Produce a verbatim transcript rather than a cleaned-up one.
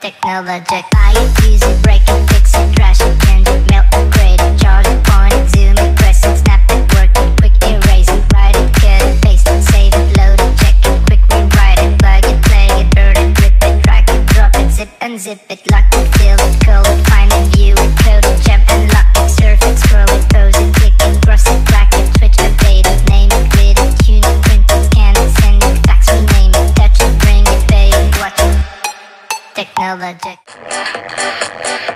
Technologic, buy it, use it, break it, fix it, crash it, change it, melt, upgrade it, charge it, point it, zoom it, press it, snap it, work it, quick erase it, write it, cut it, paste it, save it, load it, check it, quick rewrite it, plug it, play it, burn it, rip it, drag it, drop it, zip and zip it, lock it, fill it, call it, find it, view it, code it, jump and lock it, surf it, scroll it, pose it, click it, cross it, track it, switch, update it, name it, grid it, tune it, print it, scan it, send it, fax, rename it, touch it, bring it, pay it, watch it. Technologic.